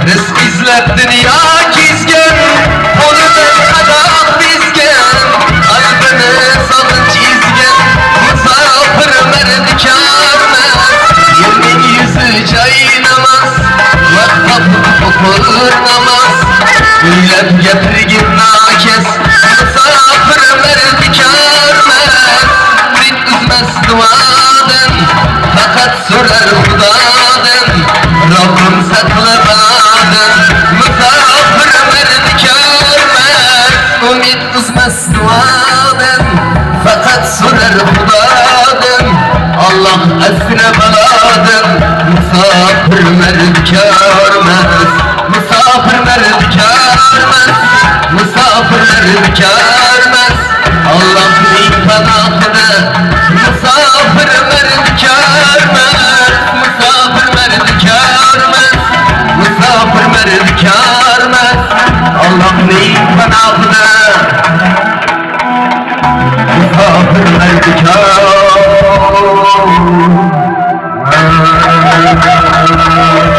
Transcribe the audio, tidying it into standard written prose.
Rızk izlep dünya gizgen, onu ben kadar bizgen. Kalbini salın çizgen, musafir merdikarmez. Yemin yüzü caynamaz, vakfaklı kokur namaz. Üylep getirgin nakes, musafir merdikarmez. Rit üzmez duaden, fakat sürer hudaden. Rabbim saklamaden, musafir merdikarmez. Umid üzmez duaden, fakat sürer hudaden. Allah esne beladen, musafir merdikarmez. Musafir merdikarmez, musafir merdikarmez. Allah bin panahına, musafir merdikarmez. Musafir merdikarmez, musafir merdikarmez. Allah bin panahına, musafir merdikarmez.